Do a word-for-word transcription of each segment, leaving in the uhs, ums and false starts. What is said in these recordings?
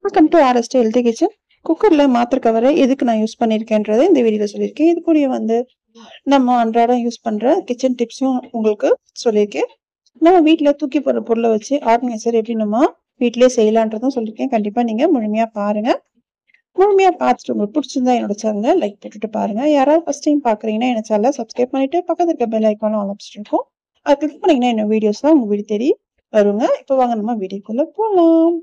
Welcome to RST healthy kitchen. குக்கர்ல மாத்திரை கவரை எதுக்கு நான் யூஸ் பண்ணியிருக்கேன்றதை இந்த வீடியோல சொல்லியிருக்கேன். இது கூடயே வந்து நம்ம அன்றாடம் யூஸ் பண்ற கிச்சன் டிப்ஸும் உங்களுக்கு சொல்லியிருக்கேன். நம்ம வீட்டில் தூக்கி போடுற பொருளை வச்சு ஆர்கனைசர் எப்படி நம்ம வீட்டிலேயே செய்யலான்றதும் சொல்லியிருக்கேன். கண்டிப்பா நீங்க முழுமையா பாருங்க. முழுமையா பார்த்துட்டு உங்களுக்கு பிடிச்சிருந்தா என்னோட சேனலை லைக் போட்டுட்டு பாருங்க. யாராவது ஃபர்ஸ்ட் டைம் பாக்குறீங்கன்னா என்ன சேனலை சப்ஸ்கிரைப் பண்ணிட்டு பக்கத்துல இருக்க பெல் ஐக்கானும் ஆல் ஆப்ஷன் இருக்கும். அது கிளிக் பண்ணீங்கன்னா என்ன வீடியோஸ் தான் உங்க வீடு தேடி வருங்க. இப்போ வாங்க நம்ம வீடியோக்குள்ள போகலாம்.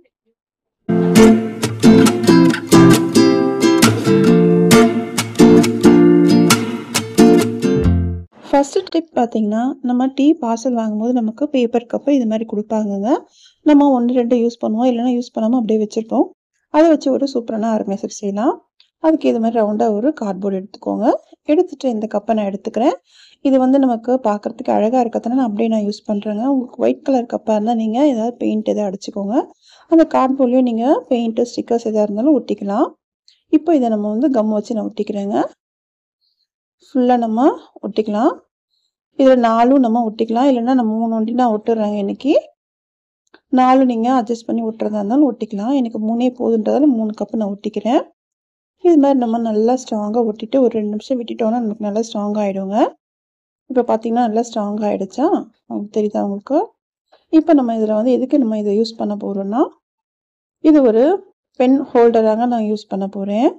ஃபர்ஸ்ட் டிப் பார்த்தீங்கன்னா, நம்ம டீ பார்சல் வாங்கும்போது நமக்கு பேப்பர் கப்பு இது மாதிரி கொடுப்பாங்கங்க. நம்ம ஒன்று ரெண்டு யூஸ் பண்ணுவோம், இல்லைன்னா யூஸ் பண்ணாமல் அப்படியே வச்சுருப்போம். அதை வச்சு ஒரு சூப்பரான ஆர்கனைசர் செய்யலாம். அதுக்கு இது மாதிரி ரவுண்டாக ஒரு கார்ட்போர்டு எடுத்துக்கோங்க. எடுத்துகிட்டு இந்த கப்பை நான் எடுத்துக்கிறேன். இது வந்து நமக்கு பார்க்குறதுக்கு அழகாக இருக்கிறதுனால நான் அப்படியே நான் யூஸ் பண்ணுறேங்க. உங்களுக்கு ஒயிட் கலர் கப்பாக இருந்தால் நீங்கள் ஏதாவது பெயிண்ட் எதாவது அடிச்சுக்கோங்க. அந்த கார்ட்போர்ட்லேயும் நீங்கள் பெயிண்ட்டு ஸ்டிக்கர்ஸ் எதாக இருந்தாலும் ஒட்டிக்கலாம். இப்போ இதை நம்ம வந்து கம் வச்சு நான் ஒட்டிக்கிறேங்க. ஃபுல்லாக நம்ம ஒட்டிக்கலாம். இதில் நாலும் நம்ம ஒட்டிக்கலாம், இல்லைன்னா நம்ம மூணு ஒண்டி நான் ஒட்டுறேங்க. இன்னைக்கு நாலு நீங்கள் அட்ஜஸ்ட் பண்ணி ஒட்டுறதா இருந்தாலும் ஒட்டிக்கலாம். எனக்கு மூணே போதுன்றதால மூணு கப்பு நான் ஒட்டிக்கிறேன். இது மாதிரி நம்ம நல்லா ஸ்ட்ராங்காக ஒட்டிட்டு ஒரு ரெண்டு நிமிஷம் விட்டுட்டோம்னா நமக்கு நல்லா ஸ்ட்ராங் ஆகிடுங்க. இப்போ பார்த்தீங்கன்னா நல்லா ஸ்ட்ராங் ஆகிடுச்சா உங்களுக்கு தெரியுதா உங்களுக்கு? இப்போ நம்ம இதில் வந்து எதுக்கு நம்ம இதை யூஸ் பண்ண போகிறோம்னா, இது ஒரு பென் ஹோல்டராக நான் யூஸ் பண்ண போகிறேன்.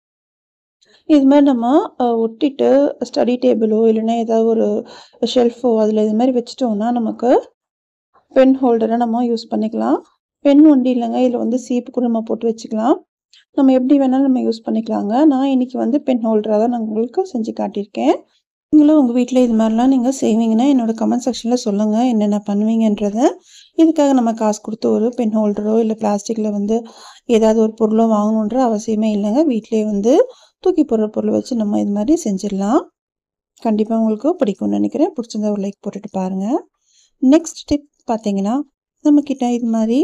இது மாதிரி நம்ம ஒட்டிட்டு ஸ்டடி டேபிளோ இல்லைன்னா ஏதாவது ஒரு ஷெல்ஃபோ அதில் இது மாதிரி வச்சுட்டோம்னா நமக்கு பென் ஹோல்டரை நம்ம யூஸ் பண்ணிக்கலாம். பென் ஒண்டி இல்லைங்க, இதில் வந்து சீப்பு கூட நம்ம போட்டு வச்சுக்கலாம். நம்ம எப்படி வேணாலும் நம்ம யூஸ் பண்ணிக்கலாங்க. நான் இன்னைக்கு வந்து பென் ஹோல்டராக தான் நான் உங்களுக்கு செஞ்சு காட்டியிருக்கேன். நீங்களும் உங்கள் வீட்டில் இது மாதிரிலாம் நீங்கள் செய்வீங்கன்னா என்னோட கமெண்ட் செக்ஷனில் சொல்லுங்கள் என்னென்ன பண்ணுவீங்கன்றதை. இதுக்காக நம்ம காசு கொடுத்து ஒரு பென் ஹோல்டரோ இல்லை பிளாஸ்டிக்கில் வந்து ஏதாவது ஒரு பொருளோ வாங்கணுன்ற அவசியமே இல்லைங்க. வீட்டிலே வந்து தூக்கி போடுற பொருளை வச்சு நம்ம இது மாதிரி செஞ்சிடலாம். கண்டிப்பாக உங்களுக்கு பிடிக்கும்னு நினைக்கிறேன். பிடிச்சிருந்தா ஒரு லைக் போட்டுட்டு பாருங்கள். நெக்ஸ்ட் டிப் பார்த்தீங்கன்னா, நம்மக்கிட்ட இது மாதிரி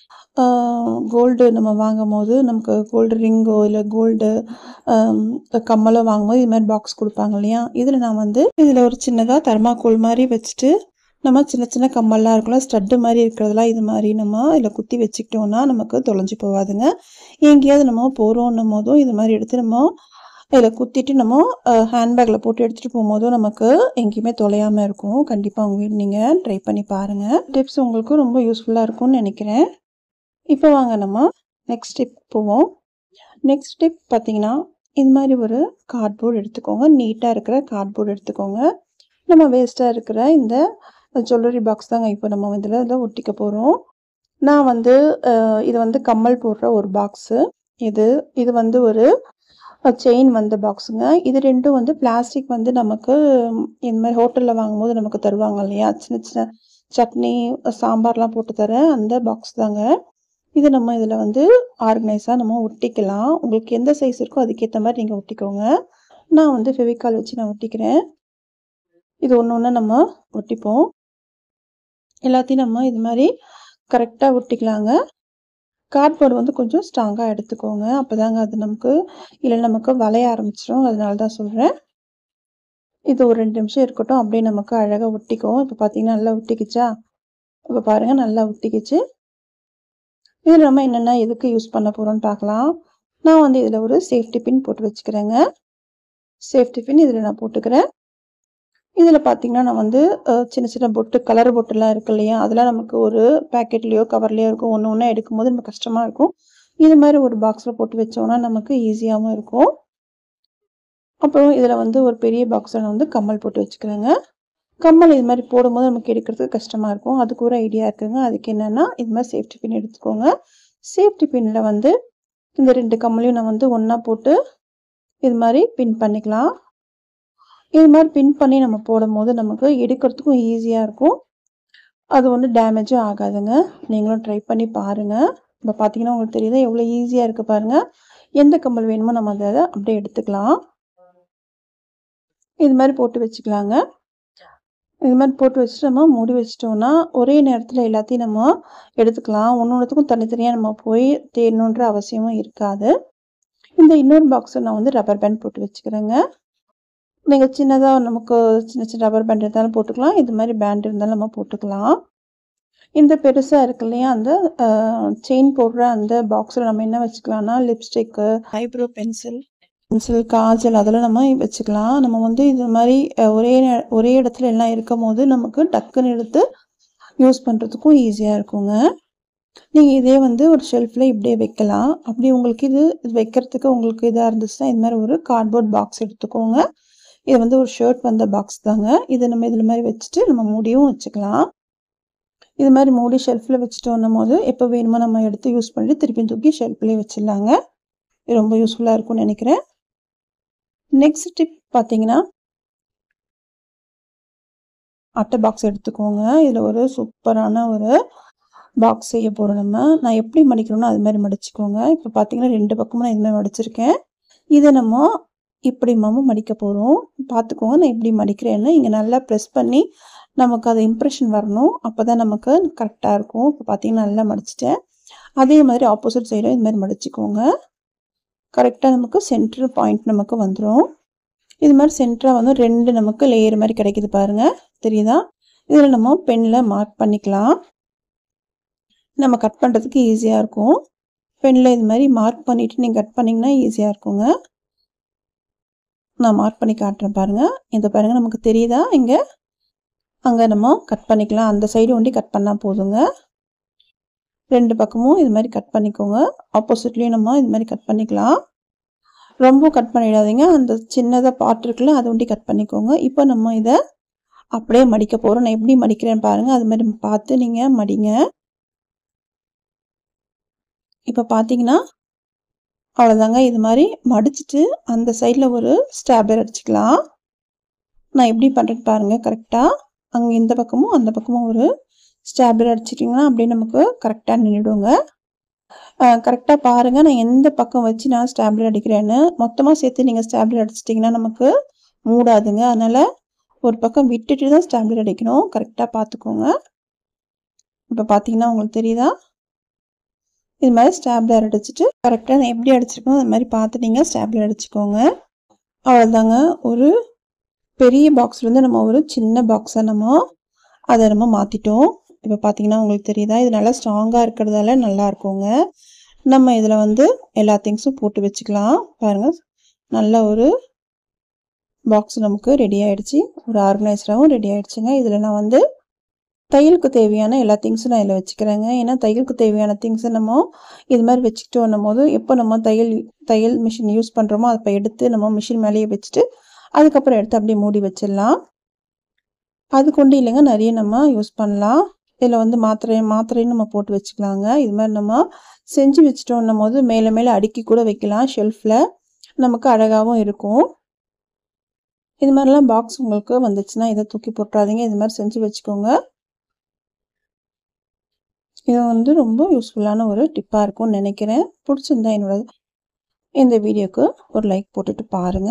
கோல்டு நம்ம வாங்கும் போது நமக்கு கோல்டு ரிங்கோ இல்லை கோல்டு கம்மலோ வாங்கும்போது இது மாதிரி பாக்ஸ் கொடுப்பாங்க இல்லையா? இதில் நான் வந்து இதில் ஒரு சின்னதாக தர்மாக்கோல் மாதிரி வச்சுட்டு நம்ம சின்ன சின்ன கம்மல்லாம் இருக்கலாம், ஸ்டட்டு மாதிரி இருக்கிறதெல்லாம் இது மாதிரி நம்ம இதில் குத்தி வச்சுக்கிட்டோம்னா நமக்கு தொலைஞ்சு போகாதுங்க. எங்கேயாவது நம்ம போகிறோன்னும் போதும் இது மாதிரி எடுத்து நம்ம இதில் குத்திட்டு நம்ம ஹேண்ட்பேக்கில் போட்டு எடுத்துகிட்டு போகும்போதும் நமக்கு எங்கேயுமே தொலையாமல் இருக்கும். கண்டிப்பாக உங்கள் வீடு நீங்கள் ட்ரை பண்ணி பாருங்கள். டிப்ஸ் உங்களுக்கு ரொம்ப யூஸ்ஃபுல்லாக இருக்கும்னு நினைக்கிறேன். இப்போ வாங்க நம்ம நெக்ஸ்ட் டிப் போவோம். நெக்ஸ்ட் டிப் பார்த்தீங்கன்னா, இது மாதிரி ஒரு கார்ட்போர்டு எடுத்துக்கோங்க. நீட்டாக இருக்கிற கார்ட்போர்டு எடுத்துக்கோங்க. நம்ம வேஸ்ட்டாக இருக்கிற இந்த ஜுவல்லரி பாக்ஸ் தாங்க இப்போ நம்ம இதில் இதில் ஒட்டிக்க போகிறோம். நான் வந்து இது வந்து கம்மல் போடுற ஒரு பாக்ஸு. இது இது வந்து ஒரு செயின் வந்த பாக்ஸுங்க. இது ரெண்டும் வந்து பிளாஸ்டிக் வந்து நமக்கு இந்த மாதிரி ஹோட்டலில் வாங்கும்போது நமக்கு தருவாங்க இல்லையா, சின்ன சின்ன சட்னி சாம்பார்லாம் போட்டு தர அந்த பாக்ஸ் தாங்க. இது நம்ம இதில் வந்து ஆர்கனைஸாக நம்ம ஒட்டிக்கலாம். உங்களுக்கு எந்த சைஸ் இருக்கோ அதுக்கேற்ற மாதிரி நீங்கள் ஒட்டிக்கோங்க. நான் வந்து ஃபெவிகால் வச்சு நான் ஒட்டிக்கிறேன். இது ஒன்று ஒன்று நம்ம ஒட்டிப்போம். எல்லாத்தையும் நம்ம இது மாதிரி கரெக்டாக ஒட்டிக்கலாங்க. கார்ட்போர்டு வந்து கொஞ்சம் ஸ்ட்ராங்காக எடுத்துக்கோங்க. அப்போ தாங்க அது நமக்கு இல்லை நமக்கு வளைய ஆரம்பிச்சிடும். அதனால தான் சொல்கிறேன். இது ஒரு ரெண்டு நிமிஷம் இருக்கட்டும், அப்படியே நமக்கு அழகாக ஒட்டிக்கும். இப்போ பார்த்தீங்கன்னா நல்லா ஒட்டிக்கிச்சா? இப்போ பாருங்கள் நல்லா ஒட்டிக்கிச்சு. இதில் நம்ம என்னென்ன எதுக்கு யூஸ் பண்ண போகிறோம்னு பார்க்கலாம். நான் வந்து இதில் ஒரு சேஃப்டி பின் போட்டு வச்சுக்கிறேங்க. சேஃப்டி பின் இதில் நான் போட்டுக்கிறேன். இதில் பார்த்தீங்கன்னா நான் வந்து சின்ன சின்ன பொட்டு கலர் பொட்டுலாம் இருக்கு இல்லையா, அதெல்லாம் நமக்கு ஒரு பேக்கெட்லேயோ கவர்லேயோ இருக்கும். ஒன்று ஒன்றா எடுக்கும்போது நமக்கு கஷ்டமாக இருக்கும். இது மாதிரி ஒரு பாக்ஸில் போட்டு வச்சோன்னா நமக்கு ஈஸியாகவும் இருக்கும். அப்புறம் இதில் வந்து ஒரு பெரிய பாக்ஸில் நான் வந்து கம்மல் போட்டு வச்சுக்கிறேங்க. கம்மல் இது மாதிரி போடும்போது நமக்கு எடுக்கிறதுக்கு கஷ்டமாக இருக்கும். அதுக்கு ஒரு ஐடியா இருக்குங்க. அதுக்கு என்னென்னா இது மாதிரி சேஃப்டி பின் எடுத்துக்கோங்க. சேஃப்டி பின்னில் வந்து இந்த ரெண்டு கம்மலையும் நான் வந்து ஒன்றா போட்டு இது மாதிரி பின் பண்ணிக்கலாம். இது மாதிரி பின் பண்ணி நம்ம போடும்போது நமக்கு எடுக்கிறதுக்கும் ஈஸியாக இருக்கும். அது ஒன்றும் டேமேஜும் ஆகாதுங்க. நீங்களும் ட்ரை பண்ணி பாருங்கள். இப்போ பார்த்தீங்கன்னா உங்களுக்கு தெரியுது எவ்வளோ ஈஸியாக இருக்குது பாருங்கள். எந்த கம்மல் வேணுமோ நம்ம அதை அப்படியே எடுத்துக்கலாம். இது மாதிரி போட்டு வச்சுக்கலாங்க. இது மாதிரி போட்டு வச்சுட்டு நம்ம மூடி வச்சிட்டோம்னா ஒரே நேரத்தில் எல்லாத்தையும் நம்ம எடுத்துக்கலாம். ஒன்று ஒன்றுத்துக்கும் தனித்தனியாக நம்ம போய் தேடணுன்ற அவசியமும் இருக்காது. இந்த இன்னொரு பாக்ஸை நான் வந்து ரப்பர் பேண்ட் போட்டு வச்சுக்கிறேங்க. நீங்கள் சின்னதாக நமக்கு சின்ன சின்ன ரப்பர் பேண்ட் இருந்தாலும் போட்டுக்கலாம். இது மாதிரி பேண்ட் இருந்தாலும் நம்ம போட்டுக்கலாம். இந்த பெருசா இருக்கு இல்லையா, அந்த அ செயின் போடுற அந்த பாக்ஸ்ல நம்ம என்ன வச்சுக்கலாம்னா, lipstick, eyebrow pencil pencil, kajal அதெல்லாம் நம்ம வச்சுக்கலாம். நம்ம வந்து இது மாரி அ ஒரே நே ஒரே இடத்துல எல்லாம் இருக்கும்போது நமக்கு டக்குன்னு எடுத்து யூஸ் பண்றதுக்கும் ஈஸியா இருக்குங்க. நீங்க இதே வந்து ஒரு ஷெல்ஃப்ல இப்படியே வைக்கலாம். அப்படி உங்களுக்கு இது இது வைக்கிறதுக்கு உங்களுக்கு இதா இருந்துச்சுன்னா, இது மாரி ஒரு கார்ட்போர்ட் பாக்ஸ் எடுத்துக்கோங்க. இது வந்து ஒரு ஷர்ட் வந்த பாக்ஸ் தாங்க. இத நம்ம இதுல மாரி வச்சுட்டு நம்ம மூடியும் வச்சுக்கலாம். இது மாரி மூடி ஷெல்ஃப்ல வச்சுட்டோன்னும்போது, எப்ப வேணுமோ நம்ம எடுத்து யூஸ் பண்ணிட்டு திருப்பியும் தூக்கி ஷெல்ஃப்லயே வச்சிடலாங்க. இது ரொம்ப யூஸ்ஃபுல்லா இருக்கும்னு நெனைக்கிறேன். நெக்ஸ்ட் டிப் பார்த்தீங்கன்னா, அட்டை பாக்ஸ் எடுத்துக்கோங்க. இதுல ஒரு சூப்பரான ஒரு பாக்ஸ் செய்ய போறோம் நம்ம. நான் எப்படி மடிக்கணும்னோ அது மாரி மடிச்சுக்கோங்க. இப்ப பார்த்தீங்கன்னா ரெண்டு பக்கமும் நான் இது மாரி மடிச்சிருக்கேன். இத நம்ம இப்படி நம்ம மடிக்க போறோம். பார்த்துக்கோங்க நான் எப்படி மடிக்கிறேன்னு. இங்க நல்லா பிரஸ் பண்ணி நமக்கு அது இம்ப்ரஷன் வரணும். அப்பதான் நமக்கு கரெக்ட்டா இருக்கும். இப்ப பார்த்தீங்கன்னா நல்லா மடிச்சுட்டேன். அதே மாதிரி ஆப்போசிட் சைடும் இது மாரி மடிச்சுக்கோங்க. கரெக்ட்டா நமக்கு சென்டர் பாயிண்ட் நமக்கு வந்துரும். இது மாரி சென்டரா வந்து ரெண்டு நமக்கு லேயர் மாரி கிடைக்குது பாருங்க. தெரியுதா? இதுல நம்ம பென்ல மார்க் பண்ணிக்கலாம். நம்ம கட் பண்றதுக்கு ஈஸியா இருக்கும். பென்ல இது மாரி மார்க் பண்ணிட்டு நீங்க கட் பண்ணீங்கன்னா ஈஸியா இருக்குங்க. நான் மார்க் பண்ணி காட்டுறேன் பாருங்க. இத பாருங்க நமக்கு தெரியுதா இங்க? அங்க நம்ம கட் பண்ணிக்கலாம். அந்த சைடு ஒண்டி கட் பண்ணா போதுங்க. ரெண்டு பக்கமும் இது மாரி கட் பண்ணிக்கோங்க. ஆப்போசிட்லயும் நம்ம இது மாரி கட் பண்ணிக்கலாம். ரொம்ப கட் பண்ணிடாதீங்க. அந்த சின்னதா பார்ட் இருக்குல்ல அத ஒண்டி கட் பண்ணிக்கோங்க. இப்போ நம்ம இத அப்படியே மடிக்க போறோம். நான் எப்படி மடிக்கிறேன்னு பாருங்க. அது மாரி பார்த்து நீங்க மடிங்க. இப்ப பார்த்தீங்கன்னா, அவ்வளோதாங்க. இது மாரி மடிச்சுட்டு அந்த சைடுல ஒரு ஸ்டாப்லர் அடிச்சுக்கலாம். நான் எப்படி பண்றேன்னு பாருங்க கரெக்ட்டா. அங்க இந்த பக்கமும், அந்த பக்கமும் ஒரு ஸ்டாப்லர் அடிச்சிட்டீங்கன்னா, அப்படியே நமக்கு கரெக்ட்டா நின்னுடுங்க. அ கரெக்ட்டா பாருங்க. நான் எந்த பக்கம் வச்சு நான் ஸ்டாப்லர் அடிக்கிறேன்னு. மொத்தமா சேர்த்து நீங்க ஸ்டாப்லர் அடிச்சிட்டீங்கன்னா நமக்கு மூடாதுங்க. அதனால ஒரு பக்கம் விட்டுட்டு தான் ஸ்டாப்லர் அடிக்கணும். கரெக்ட்டா பார்த்துக்கோங்க. இப்ப பார்த்தீங்கன்னா உங்களுக்கு தெரியுதா? இது மாரி ஸ்டாப்லர் அடிச்சுட்டு கரெக்ட்டா நான் எப்படி அடிச்சிருக்கனோ அது மாரி பார்த்து நீங்க ஸ்டாப்லர் அடிச்சுக்கோங்க. அவ்வளோதாங்க. ஒரு பெரிய பாக்ஸ்லேருந்து நம்ம ஒரு சின்ன பாக்ஸா நம்ம அத நம்ம மாத்திட்டோம். இப்ப பார்த்தீங்கன்னா உங்களுக்கு தெரியுதா? இது நல்லா ஸ்ட்ராங்கா இருக்கிறதால நல்லா இருக்குங்க. நம்ம இதுல வந்து எல்லா திங்ஸும் போட்டு வச்சுக்கலாம். பாருங்க. நல்ல ஒரு பாக்ஸ் நமக்கு ரெடி ஆயிடுச்சு. ஒரு ஆர்கனைஸ்டாவும் ரெடி ஆயிடுச்சுங்க. இதுல நான் வந்து தையலுக்கு தேவையான எல்லா திங்ஸும் நான் இதுல வச்சுக்கிறேங்க. ஏன்னா தையலுக்கு தேவையான திங்ஸ நம்ம இது மாரி வச்சுக்கிட்டோன்னும்போது, எப்போ நம்ம தையல் தையல் மிஷின் யூஸ் பண்றோமோ, அப்ப எடுத்து நம்ம மிஷின் மேலேயே வச்சுட்டு, அதுக்கப்புறம் எடுத்து அப்படியே மூடி வச்சிடலாம். அது கொண்டு இல்லைங்க நெறைய நம்ம யூஸ் பண்ணலாம். இதுல வந்து மாத்திரை மாத்திரையும் நம்ம போட்டு வச்சுக்கலாங்க. இது மாரி நம்ம செஞ்சு வச்சுட்டோன்னும்போது மேல மேல அடுக்கி கூட வைக்கலாம் ஷெல்ஃப்ல. நமக்கு அழகாவும் இருக்கும். இது மாரிலாம் பாக்ஸ் உங்களுக்கு வந்துச்சுன்னா, இத தூக்கி போட்றாதீங்க. இது மாரி செஞ்சு வச்சுக்கோங்க. இது வந்து ரொம்ப யூஸ்ஃபுல்லான ஒரு டிப்பா இருக்கும்னு நெனைக்கிறேன். புடிச்சிருந்தா என்னோட இந்த வீடியோக்கு ஒரு லைக் போட்டுட்டு பாருங்க.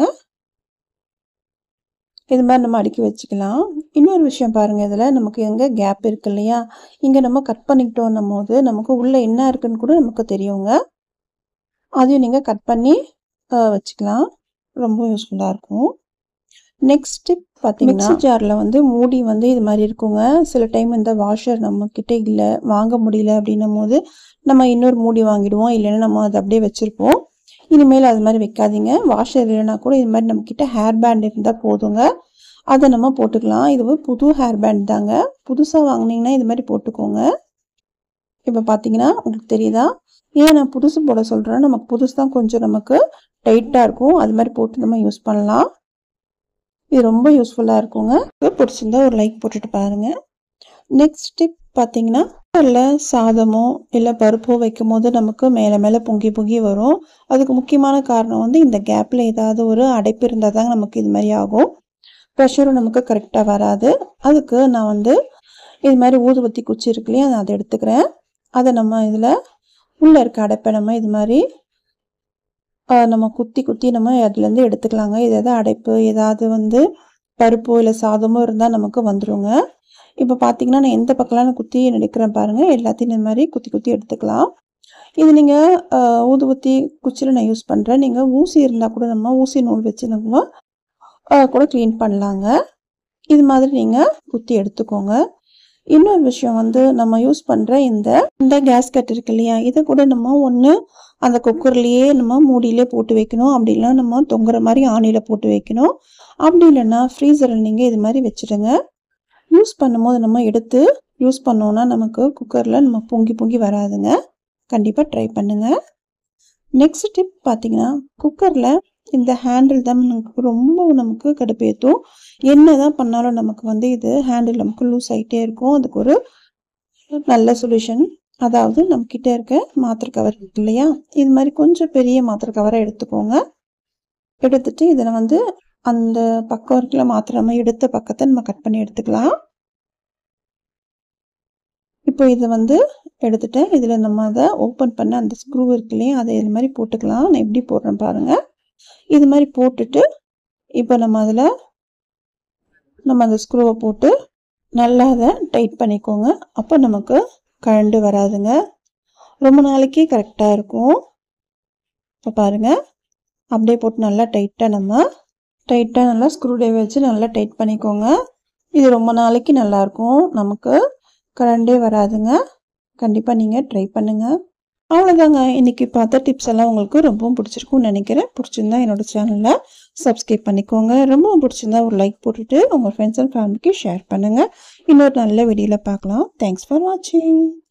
இது மாரி நம்ம அடுக்கி வச்சுக்கலாம். இன்னொரு விஷயம் பாருங்க இதுல நமக்கு எங்க கேப் இருக்கு இல்லையா? இங்க நம்ம கட் பண்ணிக்கிட்டோன்னும்போது நமக்கு உள்ள என்ன இருக்குன்னு கூட நமக்கு தெரியுங்க. அதையும் நீங்க கட் பண்ணி அ வச்சுக்கலாம். ரொம்ப யூஸ்ஃபுல்லா இருக்கும். நெக்ஸ்ட் டிப் பார்த்தீங்கன்னா, மிக்ஸி ஜார்ல வந்து மூடி வந்து இது மாரி இருக்குங்க. சில டைம் இந்த வாஷர் நம்மகிட்ட இல்ல, வாங்க முடியல அப்படின்னும்போது, நம்ம இன்னொரு மூடி வாங்கிடுவோம். இல்லைன்னா நம்ம அத அப்படியே வச்சிருப்போம். இனிமேல் அது மாரி வைக்காதீங்க. வாஷர் இல்லைனா கூட இது மாரி நம்மகிட்ட ஹேர் பேண்ட் இருந்தா போதுங்க. அத நம்ம போட்டுக்கலாம். இது ஒரு புது ஹேர் பேண்ட் தாங்க. புதுசா வாங்குனீங்கன்னா இது மாரி போட்டுக்கோங்க. இப்ப பார்த்தீங்கன்னா, உங்களுக்கு தெரியுதா? ஏன் நான் புதுசு போட சொல்றேன்னா, நமக்கு புதுசு தான் கொஞ்சம் நமக்கு டைட்டா இருக்கும். அது மாரி போட்டு நம்ம யூஸ் பண்ணலாம். இது ரொம்ப யூஸ்ஃபுல்லா இருக்குங்க. பிடிச்சிருந்தா ஒரு லைக் போட்டுட்டு பாருங்க. நெக்ஸ்ட் டிப் பார்த்தீங்கன்னா, குக்கர்ல சாதமோ இல்ல பருப்போ வைக்கும்போது நமக்கு மேல மேல பொங்கி பொங்கி வரும். அதுக்கு முக்கியமான காரணம் வந்து இந்த கேப்ல ஏதாவது ஒரு அடைப்பு இருந்தா தாங்க நமக்கு இது மாரி ஆகும். ப்ரெஷரும் நமக்கு கரெக்ட்டா வராது. அதுக்கு நான் வந்து இது மாரி ஊதுபத்தி குச்சி இருக்கு இல்லையா? அத எடுத்துக்கிறேன். அத நம்ம இதுல உள்ள இருக்க அடைப்ப நம்ம இது மாரி அ நம்ம குத்தி குத்தி நம்ம அதுலேருந்து எடுத்துக்கலாங்க. இது எதா அடைப்பு ஏதாவது வந்து பருப்போ இல்ல சாதமோ இருந்தா நமக்கு வந்துருங்க. இப்ப பார்த்தீங்கன்னா, நான் எந்த பக்கம்லாம் நான் குத்தி எடுக்கிறேன் பாருங்க. எல்லாத்தையும் இந்த மாரி குத்தி குத்தி எடுத்துக்கலாம். இது நீங்க அ ஊதுபத்தி குச்சில நான் யூஸ் பண்றேன். நீங்க ஊசி இருந்தா கூட நம்ம ஊசி நூல் வச்சு நம்ம அ கூட கிளீன் பண்ணலாங்க. இது மாதிரி நீங்க குத்தி எடுத்துக்கோங்க. இன்னொரு விஷயம் வந்து நம்ம யூஸ் பண்ற இந்த இந்த கேஸ்கட் இருக்கு இல்லையா, இதை கூட நம்ம ஒன்று அந்த குக்கர்லேயே நம்ம மூடியிலே போட்டு வைக்கணும். அப்படி இல்லைன்னா நம்ம தொங்குற மாதிரி ஆணியில் போட்டு வைக்கணும். அப்படி இல்லைன்னா ஃப்ரீசரில் நீங்கள் இது மாதிரி வச்சுடுங்க. யூஸ் பண்ணும்போது நம்ம எடுத்து யூஸ் பண்ணோன்னா நமக்கு குக்கரில் நம்ம பொங்கி பொங்கி வராதுங்க. கண்டிப்பாக ட்ரை பண்ணுங்கள். நெக்ஸ்ட் டிப் பார்த்தீங்கன்னா, குக்கரில் இந்த ஹேண்டில் தான் நமக்கு ரொம்ப நமக்கு கடுப்பேற்றும். என்ன தான் பண்ணாலும் நமக்கு வந்து இது ஹேண்டில் நமக்கு லூஸ் ஆகிட்டே இருக்கும். அதுக்கு ஒரு நல்ல சொல்யூஷன், அதாவது நம்மக்கிட்ட இருக்க மாத்திரை கவர் இருக்கு இல்லையா, இது மாதிரி கொஞ்சம் பெரிய மாத்திரை கவரை எடுத்துக்கோங்க. எடுத்துட்டு இதில் வந்து அந்த பக்கம் இருக்குல்ல, மாத்திரை நம்ம எடுத்த பக்கத்தை நம்ம கட் பண்ணி எடுத்துக்கலாம். இப்போ இதை வந்து எடுத்துட்டேன். இதில் நம்ம அதை ஓப்பன் பண்ண அந்த ஸ்க்ரூ இருக்கு இல்லையா, அதை இது மாதிரி போட்டுக்கலாம். நான் எப்படி போடுறேன் பாருங்கள். இது மாதிரி போட்டுட்டு இப்போ நம்ம அதில் நம்ம அந்த ஸ்க்ரூவை போட்டு நல்லா அதை டைட் பண்ணிக்கோங்க. அப்போ நமக்கு கழண்டு வராதுங்க. ரொம்ப நாளைக்கு கரெக்டாக இருக்கும். இப்போ பாருங்கள், அப்படியே போட்டு நல்லா டைட்டாக நம்ம டைட்டாக நல்லா ஸ்க்ரூ ட்ரைவர் வச்சு நல்லா டைட் பண்ணிக்கோங்க. இது ரொம்ப நாளைக்கு நல்லாயிருக்கும், நமக்கு கரண்டே வராதுங்க. கண்டிப்பாக நீங்கள் ட்ரை பண்ணுங்கள். அவ்வளோதாங்க, இன்றைக்கி பார்த்த டிப்ஸ் எல்லாம் உங்களுக்கு ரொம்பவும் பிடிச்சிருக்கும்னு நினைக்கிறேன். பிடிச்சிருந்தா என்னோடய சேனலில் சப்ஸ்கிரைப் பண்ணிக்கோங்க. ரொம்பவும் பிடிச்சிருந்தா ஒரு லைக் போட்டுட்டு உங்கள் ஃப்ரெண்ட்ஸ் அண்ட் ஃபேமிலிக்கு ஷேர் பண்ணுங்கள். இன்னொரு நல்ல வீடியோவில் பார்க்கலாம். தேங்க்ஸ் ஃபார் வாட்சிங்.